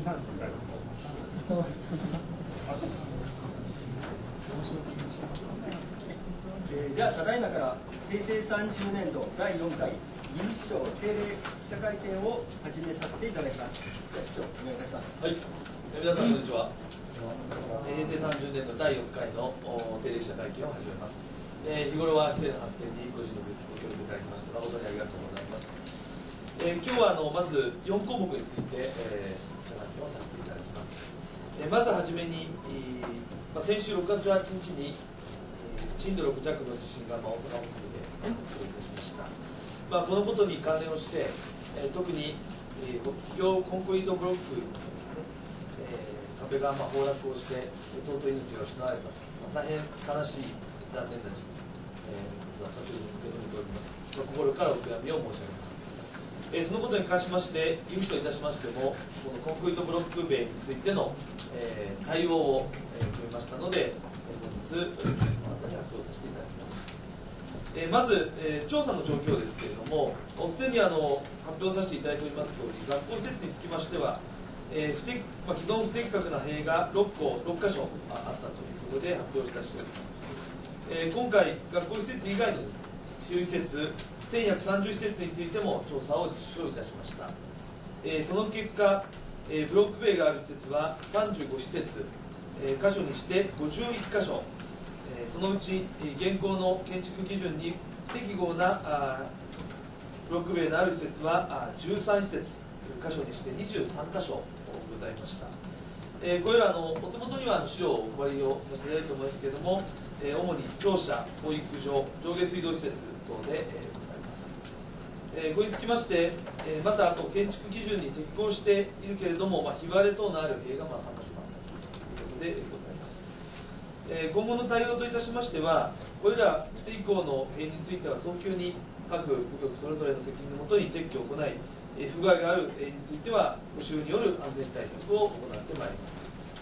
ではただいまから平成30年度第4回岐阜市長定例記者会見を始めさせていただきます。では市長お願いいたします。 はい、皆さんこんにちは。平成30年度第4回の定例記者会見を始めます。日頃は市政の発展に個人のご協力いただきまして誠にありがとうございます。今日はまず4項目について、記者会見をさせていただきます。まずはじめに、先週6月18日に震度6弱の地震が大阪北部で発生いたしました。このことに関連をして、特に北京コンクリートブロックのですね、壁が崩落をして尊い命が失われたと、大変悲しい残念な事故だったというふうに受け止めております。心からお悔やみを申し上げます。そのことに関しまして、岐阜市といたしましても、このコンクリートブロック塀についての、対応を決めましたので、本日、皆様方に発表させていただきます。まず、調査の状況ですけれども、すでに発表させていただいておりますとおり、学校施設につきましては、既存不適格な塀が6箇所あったということで発表いたしております。今回、学校施設以外のですね、私有施設、1130施設についても調査を実施をいたしました。その結果、ブロック塀がある施設は35施設、箇所にして51箇所、そのうち現行の建築基準に不適合なブロック塀のある施設は13施設、箇所にして23箇所ございました。これらお手元には資料をお配りをさせていただいておりますけれども、主に庁舎、保育所、上下水道施設等でございます。これにつきまして、また建築基準に適合しているけれども、ひび割れ等のある塀が3箇所あったということでございます。今後の対応といたしましては、これら不適合の塀については早急に各部局それぞれの責任のもとに撤去を行い、不具合がある塀については補修による安全対策を行ってまいります。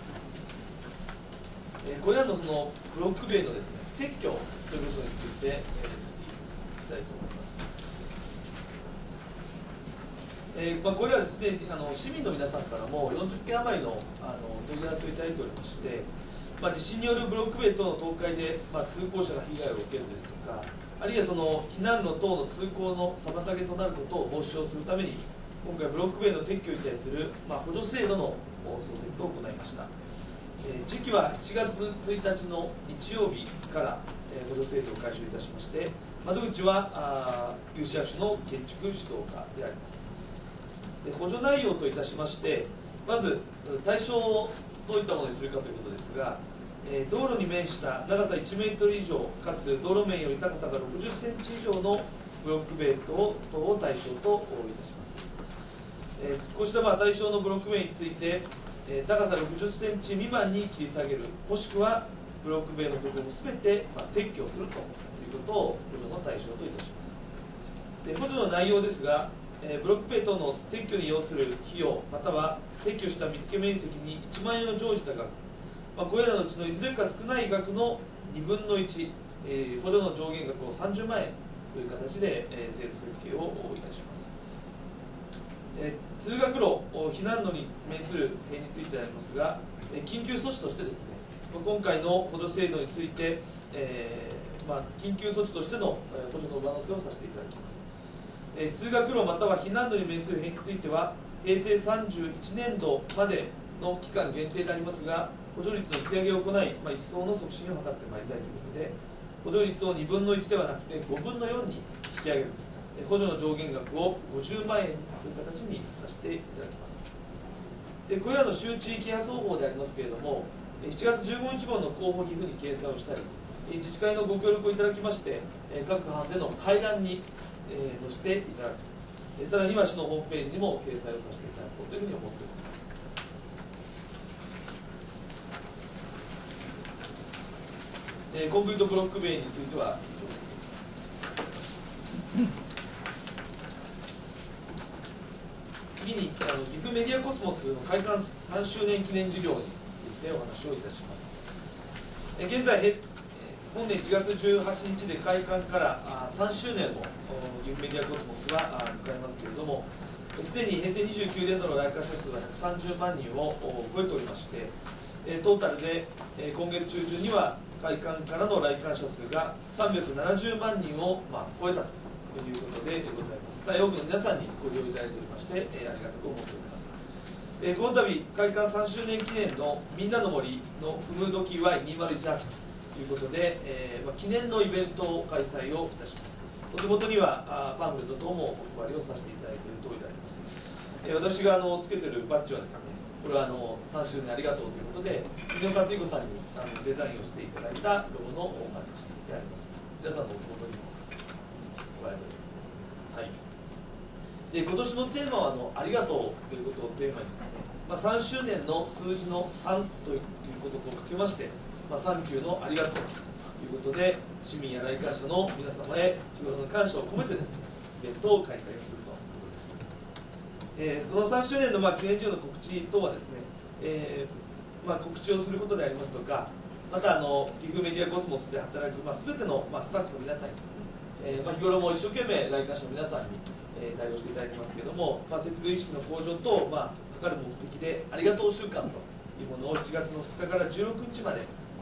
これらのそのブロック塀のですね、撤去ということについて、次いきたいと思います。これはですね、市民の皆さんからも40件余りの問い合わせをいただいておりまして、地震によるブロック塀等の倒壊で、通行者が被害を受けるですとか、あるいはその避難路等の通行の妨げとなることを防止をするために、今回ブロック塀の撤去に対する、補助制度の創設を行いました。時期は7月1日の日曜日から補助制度を開始いたしまして、窓口は有志役所の建築指導課であります。補助内容といたしまして、まず対象をどういったものにするかということですが、道路に面した長さ1メートル以上かつ道路面より高さが60センチ以上のブロック塀等を対象といたします。こうした対象のブロック塀について、高さ60センチ未満に切り下げる、もしくはブロック塀の部分をすべて撤去するということを補助の対象といたします。補助の内容ですが、ブロック塀等の撤去に要する費用、または撤去した見付け面積に1万円を乗じた額、これらのうちのいずれか少ない額の2分の1、補助の上限額を30万円という形で、制度設計をいたします。通学路、避難路に面する塀についてでありますが、緊急措置としてですね、今回の補助制度について、緊急措置としての補助の上乗せをさせていただきます。通学路または避難路に面する塀については、平成31年度までの期間限定でありますが、補助率の引き上げを行い、一層の促進を図ってまいりたいということで、補助率を2分の1ではなくて5分の4に引き上げる、補助の上限額を50万円という形にさせていただきます。これらの周知啓発方法でありますけれども、7月15日号の広報寄付に掲載をしたり、自治会のご協力をいただきまして、各班での回覧に載せていただく、さらには市のホームページにも掲載をさせていただこうというふうに思っております。コンクリートブロック塀については以上です。次に岐阜メディアコスモスの開館3周年記念事業についてお話をいたします。現在本年1月18日で開館から3周年を岐阜メディアコスモスは迎えますけれども、 すでに平成29年度の来館者数は130万人を超えておりまして、トータルで今月中旬には開館からの来館者数が370万人を超えたということでございます。大多くの皆さんにご利用いただいておりまして、ありがたく思っております。この度開館3周年記念のみんなの森のふむどき Y2018 ということで、記念のイベントを開催をいたします。お手元にはパンフレット等もお配りをさせていただいている通りであります。私がつけているバッジはですね、これは3周年ありがとうということで、井上克彦さんにデザインをしていただいたロゴのバッジであります。皆さんのお手元にも加えておりますね。はい。で、今年のテーマはありがとうということをテーマにですね、3周年の数字の3ということをかけまして、サンキューのありがとうということで、市民や来館者の皆様へ日頃の感謝を込めてですね、イベントを開催するということです。この3周年の記念事業の告知等はですね、告知をすることでありますとか、また岐阜メディアコスモスで働く全てのスタッフの皆さんにですね、日頃も一生懸命来館者の皆さんに対応していただいてますけれども、節分意識の向上と図る目的でありがとう週間というものを7月の2日から16日まで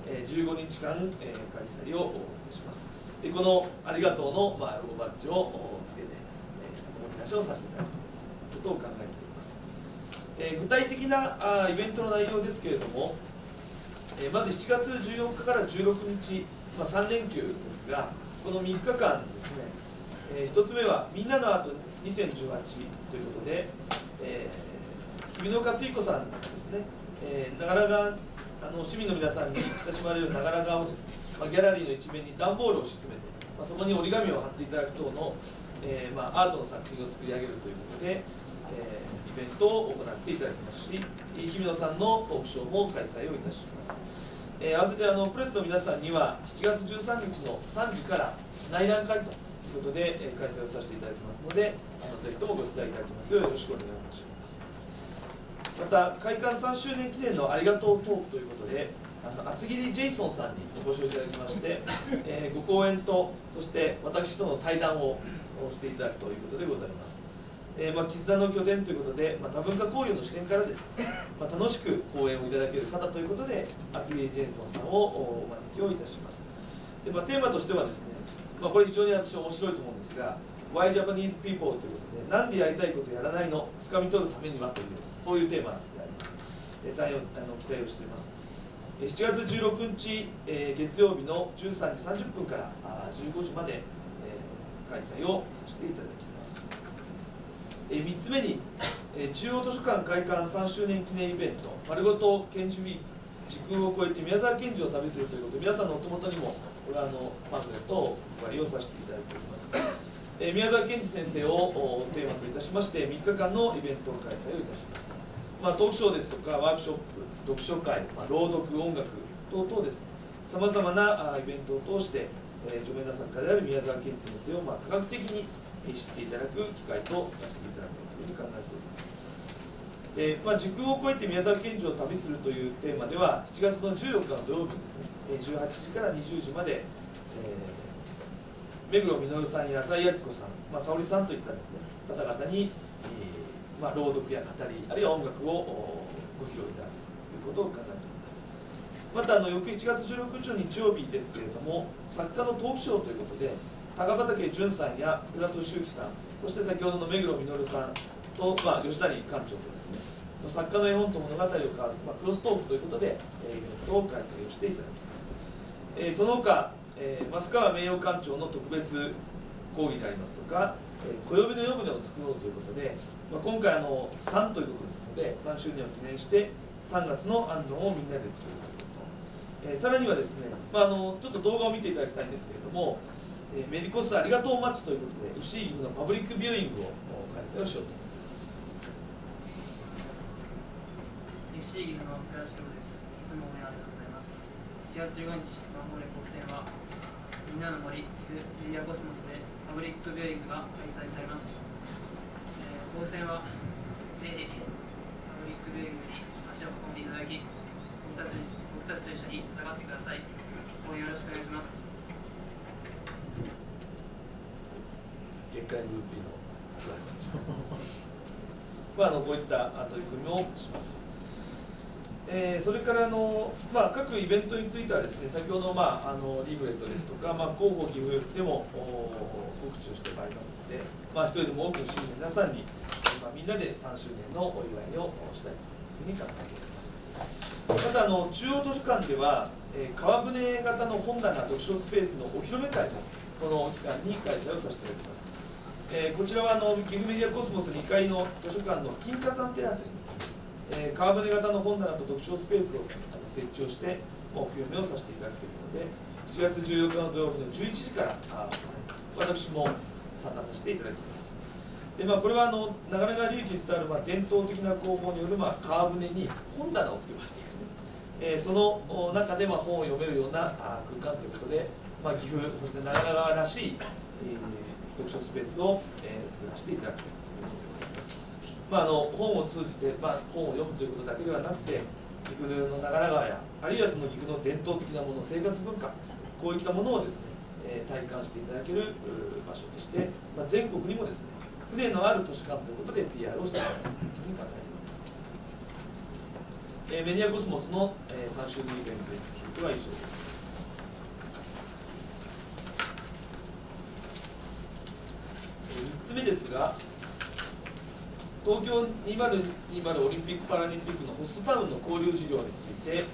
15日間開催をいたします。でこのありがとうのロゴバッジをつけておもてなしをさせていただくということを考えています。具体的なイベントの内容ですけれども、まず7月14日から16日、3連休ですが、この3日間ですね、1つ目はみんなのアート2018ということで、日比野勝彦さんですね、長良川市民の皆さんに親しまれる長良川をですね、ギャラリーの一面に段ボールを沈めて、そこに折り紙を貼っていただく等の、アートの作品を作り上げるということで、イベントを行っていただきますし、日比野さんのトークショーも開催をいたします。合わせてプレスの皆さんには7月13日の3時から内覧会ということで開催をさせていただきますので、ぜひともご出題いただきますようよろしくお願い申し上げます。また開館3周年記念のありがとうトークということで、厚切りジェイソンさんにご招待いただきまして、ご講演とそして私との対談をしていただくということでございます。絆の拠点ということで、多文化交流の視点からですね、楽しく講演をいただける方ということで、厚切りジェイソンさんをお招きをいたします。でテーマとしてはですね、これ非常に私面白いと思うんですが、Why Japanese People ということで、なんでやりたいことやらないの、掴み取るためにはという、そういうテーマであります。大変期待をしています。7月16日、月曜日の13時30分から15時まで、開催をさせていただきます。3つ目に、中央図書館開館3周年記念イベント、丸ごと賢治ウィーク、時空を超えて宮沢賢治を旅するということで、皆さんのお手元にもこれはパンフレットをお配りをさせていただいております。宮沢賢治先生をテーマといたしまして、3日間のイベントを開催をいたします。トークショーですとか、ワークショップ、読書会、朗読、音楽等々ですね、さまざまなイベントを通して、著名な作家である宮沢賢治先生を多角的に知っていただく機会とさせていただこうというふうに考えております。時空を超えて宮沢賢治を旅するというテーマでは、7月の14日の土曜日にですね、18時から20時まで、目黒実さんや浅井明子さん、沙織さんといったですね、方々に、朗読や語り、あるいは音楽をご披露いただくということを考えております。また翌7月16日の日曜日ですけれども、作家のトークショーということで、高畑淳さんや福田敏之さん、そして先ほどの目黒実さんと、吉谷館長とですね、作家の絵本と物語を交わす、クロストークということで、イベントを開催をしていただきます。その他、増川名誉館長の特別講義でありますとか、暦の夜船を作ろうということで、今回3ということですので、3周年を記念して3月の行灯をみんなで作るということ、さらにはですね、ちょっと動画を見ていただきたいんですけれども、メディコスありがとうマッチということで、牛井岐阜のパブリックビューイングを開催をしようと思っています。 FC 岐阜の倉敷です。いつもおめでとうございます。7月15日、マンホーレ高専はみんなの森岐阜メディアコスモスでパブリックビューイングが開催されます。高専はぜひパブリックビューイングに足を運んでいただき、僕たちと一緒に戦ってください。応援よろしくお願いします。 月間 MVP の倉井さんでした。 こういった取り組みをします。それから各イベントについてはですね、先ほど、リーフレットですとか、広報寄付でも告知をしてまいりますので、一人でも多くの市民の皆さんに、みんなで3周年のお祝いをしたいというふうに考えております。また中央図書館では、川舟型の本棚読書スペースのお披露目会もこの期間に開催をさせていただきます。こちらは岐阜メディアコスモス2階の図書館の金華山テラスにですね、川舟型の本棚と読書スペースを設置をしてお披露目をさせていただくということで、7月14日の土曜日の11時から行われます。私も参加させていただきます。でこれは長良川流域に伝わる伝統的な工法による川舟に本棚をつけましてですね、その中で本を読めるような空間ということで、岐阜そして長良川らしい、読書スペースを、作らせていただくということでございます。本を通じて、本を読むということだけではなくて、岐阜の長良川やあるいはその岐阜の伝統的なもの、生活文化、こういったものをですね、体感していただける場所として、全国にもですね、船のある図書館ということで PR をしていただくというふうに考えております。メディアコスモスの3周年イベントについては以上です。3つ目ですが、東京2020オリンピック・パラリンピックのホストタウンの交流事業について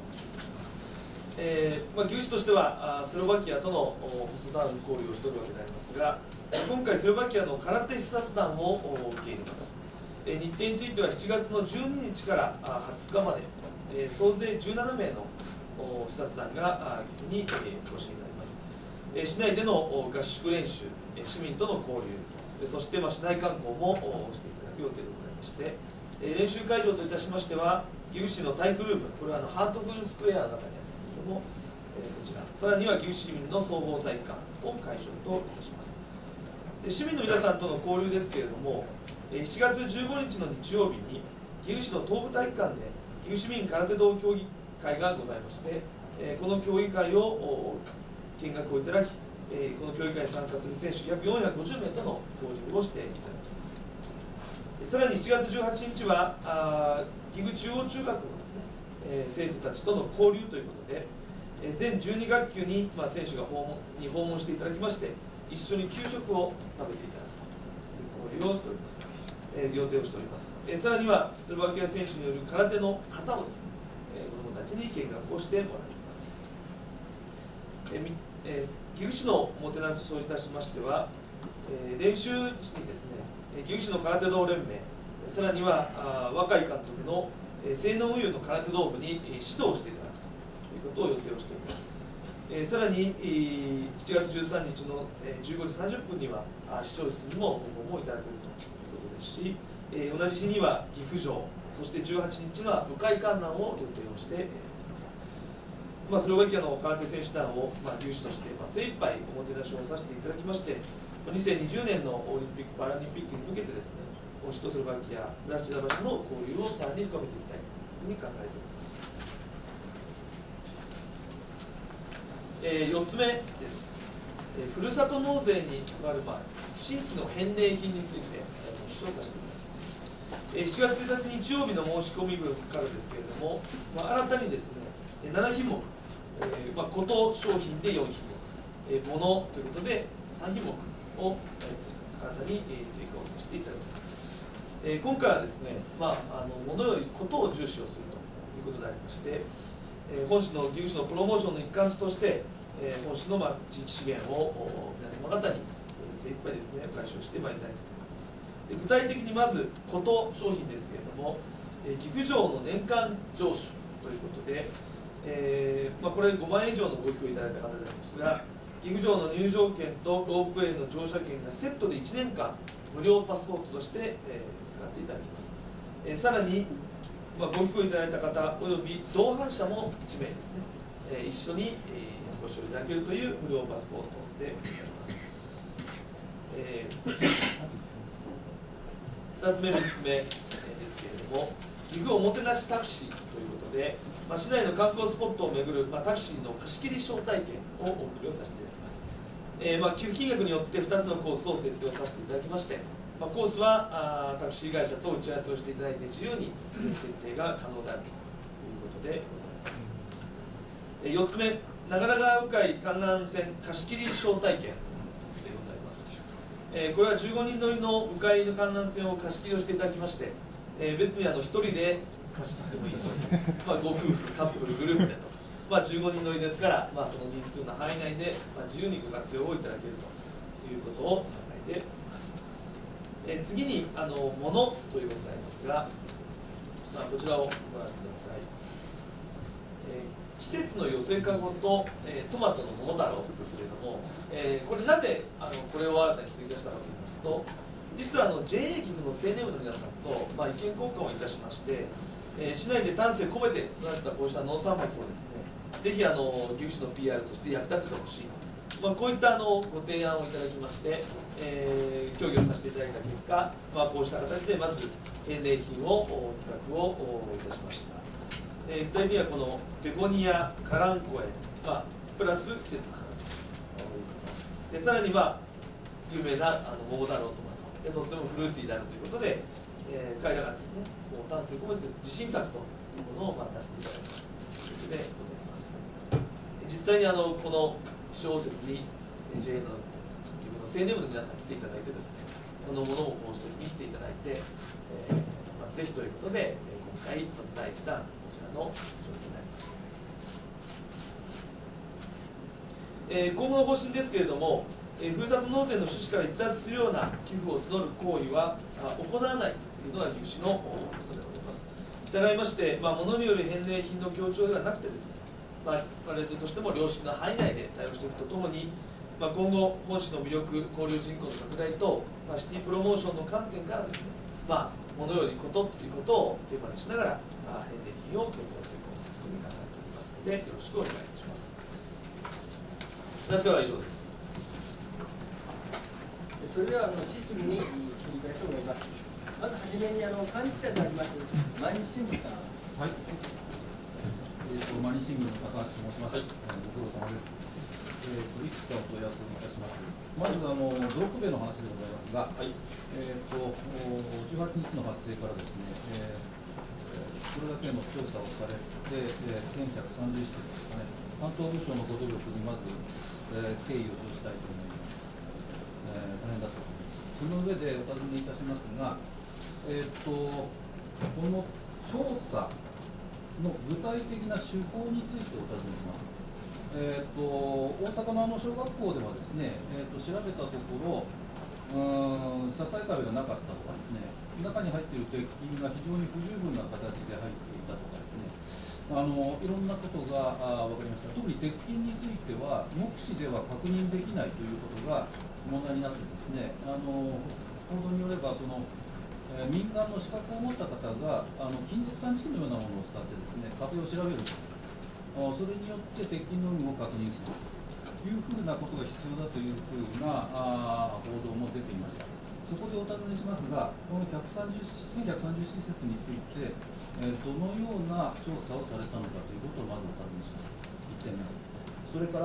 岐阜市としてはスロバキアとのホストタウン交流をしておるわけでありますが、今回スロバキアの空手視察団を受け入れます。日程については7月の12日から20日まで、総勢17名の視察団が岐阜にお越しになります。市内での合宿練習、市民との交流、そして市内観光もしていただく予定でございまして、練習会場といたしましては、岐阜市の体育ルーム、これはハートフルスクエアの中にありますけれども、こちら、さらには岐阜市民の総合体育館を会場といたします。市民の皆さんとの交流ですけれども、7月15日の日曜日に岐阜市の東部体育館で岐阜市民空手道競技会がございまして、この競技会を見学をいただき、この競技会に参加する選手約450名との交流をしていただきます。さらに7月18日は岐阜中央中学のですね、生徒たちとの交流ということで、全12学級に選手が訪問していただきまして、一緒に給食を食べていただくという交流をしております。予定をしております。さらにはスロバキア選手による空手の型をですね、子どもたちに見学をしてもらいます。岐阜市のおもてなしといたしましては、練習時にですね、岐阜市の空手道連盟、さらには若い監督の性能運輸の空手道部に指導していただくということを予定をしております。さらに7月13日の15時30分には市長室にもご訪問いただけるということですし、同じ日には岐阜城、そして18日には鵜飼観覧を予定をしております。スロバキアの空手選手団を有志として精一杯おもてなしをさせていただきまして、2020年のオリンピック・パラリンピックに向けてですね、推しとスロバキア、ブラシダバシの交流をさらに深めていきたいというふうに考えております。4つ目です。ふるさと納税に関わる新規の返礼品についてお話をさせていただきます。7月1日日曜日の申し込み分からですけれども、新たにですね、7品目、こと商品で4品目、物ということで3品目を新たに追加をさせていただきます。今回はですね、物よりことを重視をするということでありまして、本市の岐阜市のプロモーションの一環として、本市の地域資源を皆様方に精一杯ですね、回収してまいりたいと思います。具体的にまず、こと商品ですけれども、岐阜城の年間城主ということで、これ5万円以上のご寄付をいただいた方でありますが、岐阜城の入場券とロープウェイの乗車券がセットで1年間無料パスポートとして、使っていただきます。さらに、ご寄付をいただいた方および同伴者も1名ですね、一緒に、ご使用いただけるという無料パスポートでございます。2つ目、3つ目ですけれども、岐阜おもてなしタクシーということで、市内の観光スポットを巡る、タクシーの貸し切り招待券をお送りをさせていただきます。寄付金額によって2つのコースを設定をさせていただきまして、 コースはタクシー会社と打ち合わせをしていただいて自由に設定が可能であるということでございます。4つ目、長良川鵜飼観覧船貸し切り招待券でございます。これは15人乗りの鵜飼の観覧船を貸し切りをしていただきまして、別に1人で貸し切ってもいいし、ご夫婦、カップル、グループでと、15人乗りですから、その人数の範囲内で、自由にご活用をいただけるということを考えております。次に物ということになりますが、こちらをご覧ください。季節の寄せかごと、トマトの桃太郎ですけれども、これなぜこれを新たに追加したかといいますと、実はJA 岐阜の青年部の皆さんと、意見交換をいたしまして、市内で丹精込めて育てたこうした農産物をですね、ぜひ岐阜市の PR として役立ててほしいと、こういったご提案をいただきまして、協議をさせていただいた結果、こうした形でまず返礼品を企画をいたしました。具体的にはこのベゴニア、カランコエ、プラス季節の花で、さらに有名な桃太郎トマトでとってもフルーティーであるということで、彼らがですね、丹精込めて自信作というものを出していただいたということでございます。実際にこの小説に JA の青年部の皆さん来ていただいてですね、そのものをこうして見せていただいて、ぜひということで、今回まず第1弾こちらの商品になりました。今後の方針ですけれども、ふるさと納税の趣旨から逸脱するような寄付を募る行為は行わないというのが岐阜市のことでございます。従いまして、物による返礼品の強調ではなくてですね、我々としても良識の範囲内で対応していくとともに、今後、本市の魅力、交流人口の拡大と、シティプロモーションの観点からですね、物よりことということをテーマにしながら、返礼品を検討していこうというふうに考えておりますので、よろしくお願いいたします。私からは以上です。 それでは質疑に移りたいと思います。まずはじめに幹事社であります毎日新聞さん。 はい。毎日新聞の高橋と申します。ご苦労様です。いくつかお問い合わせをいたします。まずドロップベイの話でございますが、18日の発生からですね、これだけの調査をされて、1130施設ですかね、担当部署のご努力にまず、敬意を表したいと思います。大変だと思います。その上でお尋ねいたしますが、この調査の具体的な手法についてお尋ねします。大阪の小学校ではですね、調べたところ、支え壁がなかったとかですね、中に入っている鉄筋が非常に不十分な形で入っていたとかですね、いろんなことが分かりました。特に鉄筋については、目視では確認できないということが問題になってですね、報道によれば民間の資格を持った方が金属探知機のようなものを使ってですね、壁を調べると。それによって鉄筋の有無を確認するというふうなことが必要だというふうな報道も出ていました。そこでお尋ねしますが、この1130施設について、どのような調査をされたのかということをまずお尋ねします。1点目。それから、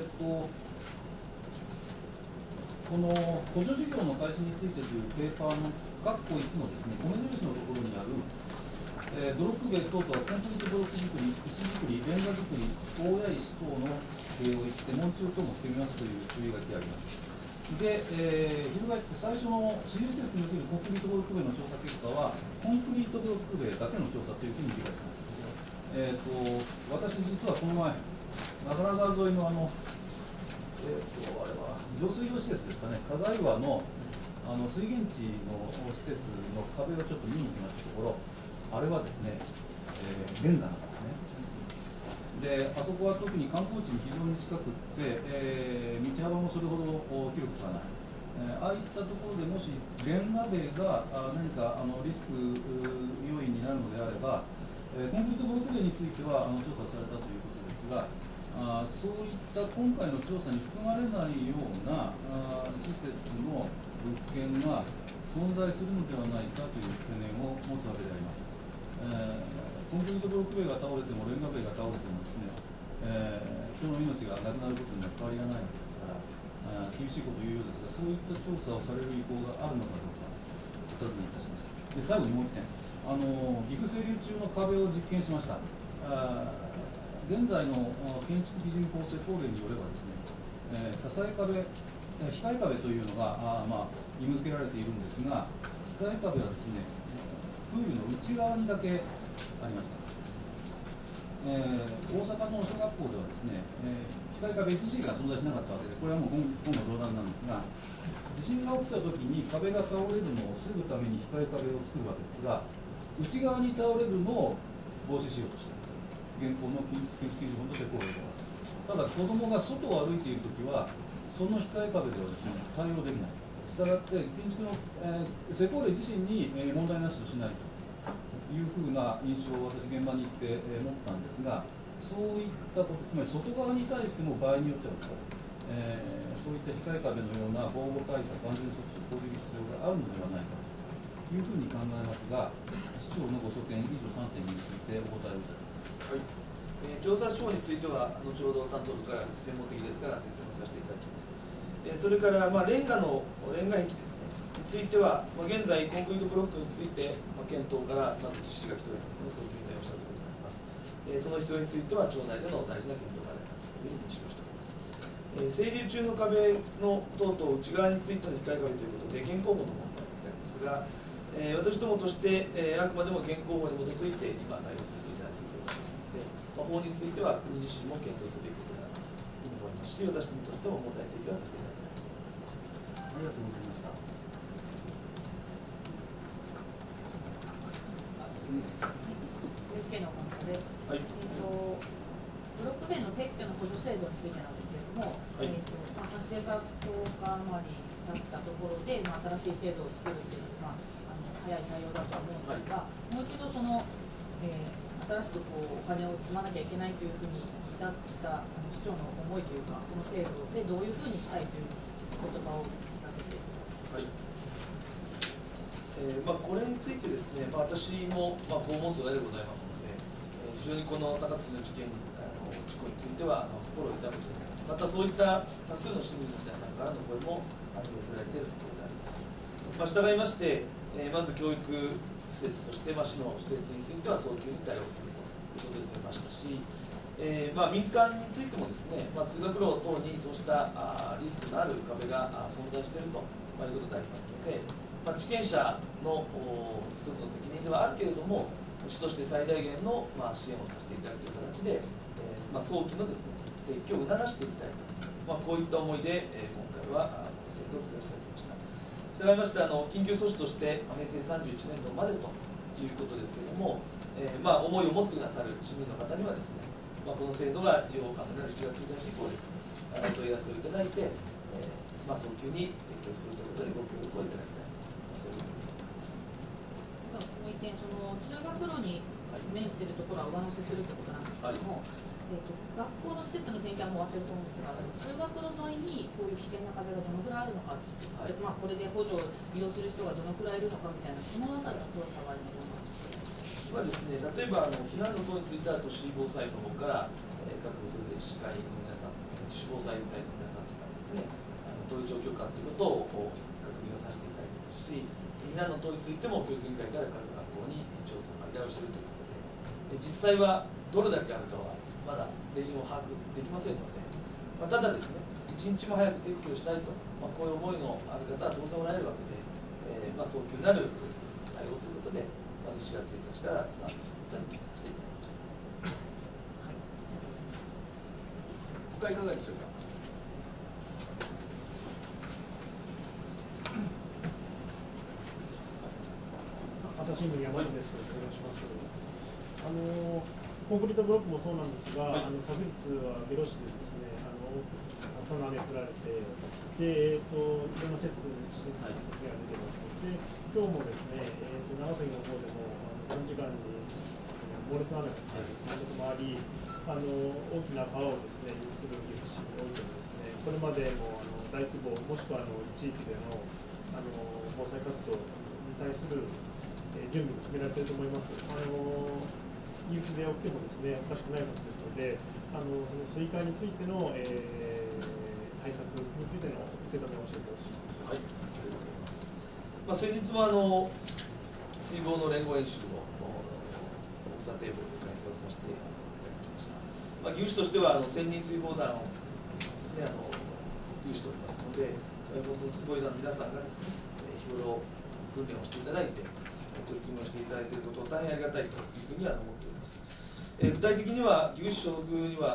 この補助事業の開始についてというペーパーの括弧1のですね、米印のところにあるドロップベイ等々はコンクリートブロック作り、石造り、レンガ造り、大谷石等の形を言って、門柱等も含みますという注意書きがあります。で、翻って最初の私有施設におけるコンクリートブロック塀の調査結果は、コンクリートブロック塀だけの調査というふうに理解します。私、実はこの前、長良川沿いのあれは浄水用施設ですかね、加賀岩の水源地の施設の壁をちょっと見に行きましたところ、あれはですね、レンガなんですね。で、あそこは特に観光地に非常に近くって、道幅もそれほど広くはない。ああいったところでもしレンガ塀が何かリスク要因になるのであれば、コンクリートブロック塀については調査されたということですが、そういった今回の調査に含まれないような施設の物件が存在するのではないかという懸念を持つわけであります。コンクリートブロック塀が倒れてもレンガ塀が倒れてもですね、人の命がなくなることには変わりがないわけですから、 厳しいことを言うようですが、そういった調査をされる意向があるのかどうか、お尋ねいたします。で、最後にもう1点、岐阜清流中の壁を実験しました。現在の建築基準構成法令によればですね、支え壁、控え壁というのが義務付けられているんですが、控え壁はですね、プールの内側にだけありました。大阪の小学校ではですね、控え壁自身が存在しなかったわけで、これはもう今後冗談なんですが、地震が起きたときに壁が倒れるのを防ぐために控え壁を作るわけですが、内側に倒れるのを防止しようとしている、現行の建築基準法の施行令では。ただ、子どもが外を歩いているときは、その控え壁ではですね、対応できない。したがって、建築の、施行令自身に、問題なしとしないというふうな印象を私、現場に行って、持ったんですが、そういったこと、つまり外側に対しても場合によってはですね、そういった控え壁のような防護対策、安全措置を講じる必要があるのではないかというふうに考えますが、市長のご所見、以上3点についてお答えをいただきます。 はい、調査書については、後ほど担当部から専門的ですから説明させていただきます。それから、レンガ壁ですね、については、現在、コンクリートブロックについて、検討からまず実施が来ておりますので、早急に対応したところであります。その必要については、町内での大事な検討があるというふうに認識をしております。清流中の壁の等々内側についての控え壁ということで、現行法の問題でありますが、私どもとして、あくまでも現行法に基づいて今、対応させていただいているところですので、法については国自身も検討するべきことだと思いますし、私どもとしても問題提起はさせていただきたいと思います。 ありがとうございました。 NHK の岡本です。 はい。 ブロック塀の撤去の補助制度についてなんですけれども、 はい、 発生から10日余り経ったところで、新しい制度を作るという、早い対応だとは思うんですが、もう一度その、新しくお金を積まなきゃいけないというふうに至った市長の思いというか、この制度でどういうふうにしたいという言葉を聞かせてください。 はい。これについてですね、私もこう持つ側でございますので、非常にこの高槻の事故については心を痛めております。またそういった多数の市民の皆さんからの声も寄せられているところであります。従いまして、まず教育施設、そして市の施設については早急に対応するということで済みましたし、民間についてもですね、通学路等にそうしたリスクのある壁が存在しているということでありますので、地権者の一つの責任ではあるけれども、市として最大限の支援をさせていただくという形で、早期のですね、撤去を促していきたいと、こういった思いで、今回はこの制度を作らせていただきました。したがいまして緊急措置として平成31年度までということですけれども、思いを持ってくださる市民の方にはですね、この制度が利用可能な7月1日以降ですね、お問い合わせをいただいて、早急に撤去するということでご協力をいただきたいと、そういうふうに思います。 もう一点、その通学路に面しているところは上乗せするということなんですけれども、学校の施設の点検はもう終わってると思うんですが、通学路沿いにこういう危険な壁がどのくらいあるのか、これで補助を利用する人がどのくらいいるのかみたいな、そのあたりの調査はありますか。 ですね、例えば避難の等については都市防災の方から、各部それぞれ市会の皆さん、自主防災部隊の皆さんとかですね、どういう状況かということを確認をさせていただいていますし、避難の等についても教育委員会から各学校に調査を依頼をしているということで、実際はどれだけあるかはまだ全員を把握できませんので、ただですね、一日も早く撤去したいと、こういう思いのある方は当然おられるわけで、早急なる対応ということで、まず4月1日からスタートすることに決めさせていただきました。 他いかがでしょうか。 朝日新聞山地です。お願いします。コンクリートブロックもそうなんですが、昨日は下呂市でですね、たくさんの雨が降られて、で、いろんな施設に被害が出てます。で、今日もですね、長崎の方でも短時間に猛烈な雨が降っていることもあり、大きな川をですね、有する岐阜市においてもですね、これまでも大規模、もしくは地域での防災活動に対する準備が進められていると思います。岐阜で起きてもですね、おかしくないことですので、その水害についての、対対策についての受け止めを教えてほしいです。 はい、ありがとうございます。先日も水防の連合演習を国際堤防で開催をさせていただきました。岐阜市としては1000人水防団をですね、有しておりますので、本当にすごいな皆さんがですね、日頃訓練をしていただいて、取り組みをしていただいていることを大変ありがたいというふうには思っております。具体的には岐阜市所属には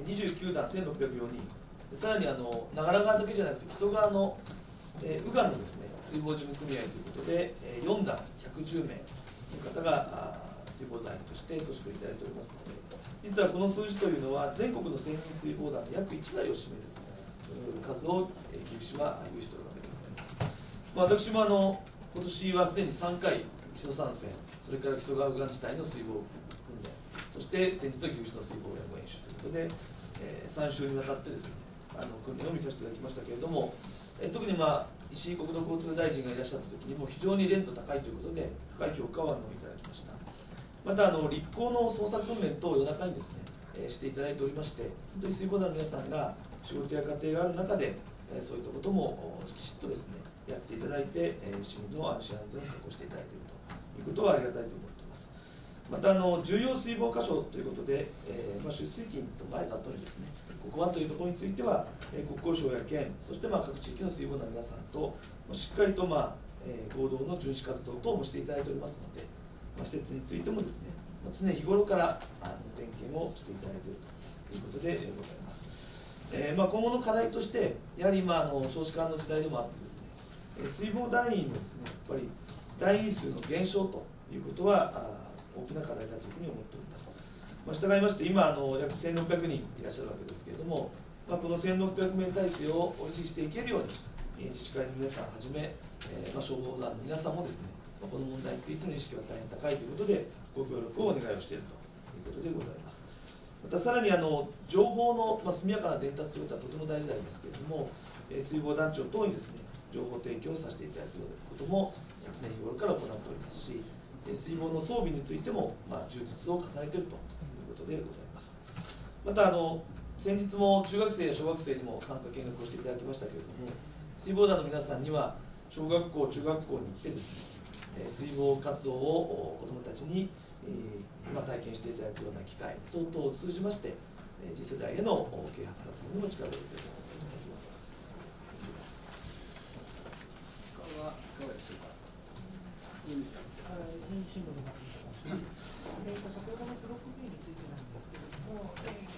29団1604人、さらに長良川だけじゃなくて木曽川の右岸のですね水防事務組合ということで4団110名の方が水防団員として組織をいただいておりますので、実はこの数字というのは全国の1000人水防団の約1割を占める数を岐阜市は有しておるわけでございます。私も今年はすでに3回木曽山線、それから木曽川右岸地帯の水防訓練、そして先日の岐阜市の水防連合演習ということで、3週にわたってですね訓練を見させていただきましたけれども、特に石井国土交通大臣がいらっしゃった時にも非常に練度高いということで高い評価をいただきました。また立校の捜査訓練等を夜中にですね、していただいておりまして、本当に水防団の皆さんが仕事や家庭がある中で、そういったこともきちっとですねやっていただいて、市民の安心安全を確保していただいているということはありがたいと思っています。また重要水防箇所ということで、出水期と前と後にですね、国湾というところについては、国交省や県、そして各地域の水防団の皆さんとしっかりと合同の巡視活動等もしていただいておりますので、施設についてもですね、常日頃から点検をしていただいているということでございます。今後の課題として、やはり今少子化の時代でもあってですね、水防団員のですね、やっぱり団員数の減少ということは大きな課題だというふうに思っております。従いまして今約1600人いらっしゃるわけですけれども、この1600名体制を維持していけるように、自治会の皆さんはじめ、消防団の皆さんもですね、この問題についての意識が大変高いということで、ご協力をお願いをしているということでございます。またさらに情報の速やかな伝達ということはとても大事でありますけれども、水防団長等にですね、情報提供をさせていただくことも常日頃から行っておりますし、水防の装備についても充実を重ねているということでございます。また先日も中学生や小学生にも参加見学をしていただきましたけれども、水防団の皆さんには小学校、中学校に行ってですね、水防活動を子どもたちに体験していただくような機会等々を通じまして、次世代への啓発活動にも力を入れていると思います。 いかがでしょうか。 新聞の松本と申します。先ほどのブロック B についてなんですけれども、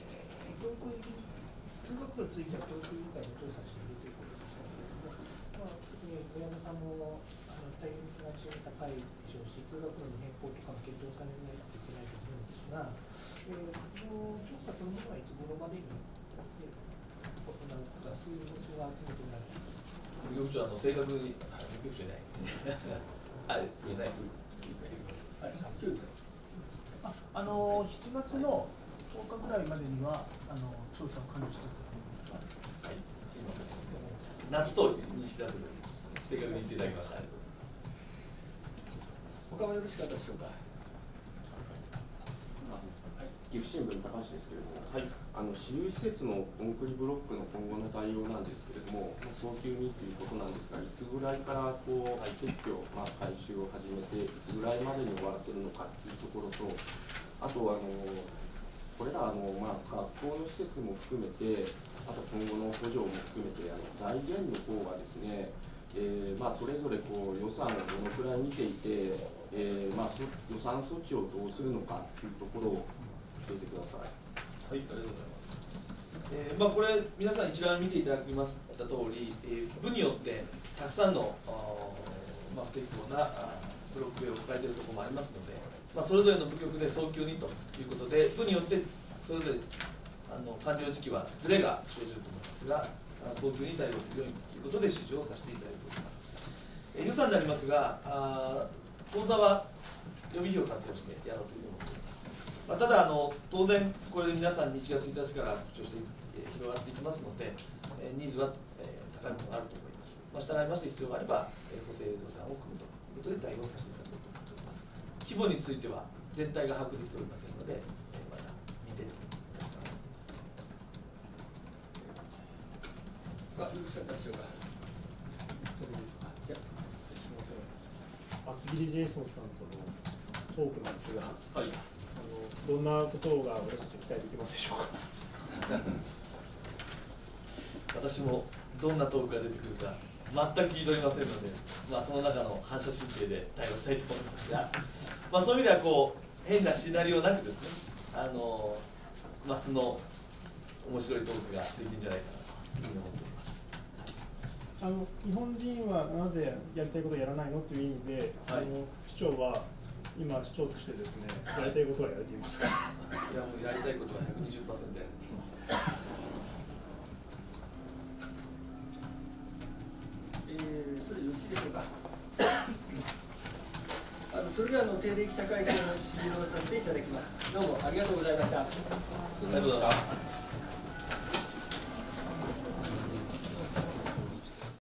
通学路については教育委員会の調査しているということでしたけれども、別に小山さんも大変関心が高いでしょうし、通学路の変更とかも検討されないといけないと思うんですが、調査そのものはいつ頃までに行うことが数字が決めてもらう部長正確に部長いない言えない。 7月の10日ぐらいまでには調査を完了したと思います。 はい、すみません。夏と認識だと正確に言っていただきました。 他はよろしかったでしょうか。 岐阜新聞高橋ですけれども、 はい、 私有施設のコンクリブロックの今後の対応なんですけれども、早急にということなんですが、いつぐらいから撤去、回収を始めて、いつぐらいまでに終わらせるのかというところと、あとこれら学校の施設も含めて、あと今後の補助も含めて、財源の方がですね、それぞれ予算をどのくらい見ていて、予算措置をどうするのかというところを教えてください。 はい、ありがとうございます。これ皆さん一覧見ていただきました通り、部によってたくさんの不適当なブロックを抱えているところもありますので、それぞれの部局で早急にということで、部によってそれぞれ完了時期はずれが生じると思いますが、早急に対応するようにということで指示をさせていただいております。予算になりますが、口座は予備費を活用してやろうというふうに思っております。ただ当然、これで皆さんに1月1日から復調して広がっていきますので、ニーズは高いものがあると思います。従いまして必要があれば、補正予算を組むということで対応させていただこうと思っております。規模については全体が把握できておりませんので、まだ見ていただきたいと思います。 よろしかったでしょうか。じゃあ厚切りジェイソンさんとのトークなんですが、 はい、 どんなことが私たち期待できますでしょうか。 私もどんなトークが出てくるか全く聞いておりませんので、その中の反射神経で対応したいと思いますが、そういう意味ではこう変なシナリオなくですね、マスの面白いトークができるんじゃないかなというふうに思っています。 日本人はなぜやりたいことをやらないのという意味で、 はい、 市長は今市長としてですね、やりたいことはやれていますか。 いや、もうやりたいことは 120% やります。 それでよろしいでしょうか。それでは定例記者会見の終了させていただきます。どうもありがとうございました。 ありがとうございました。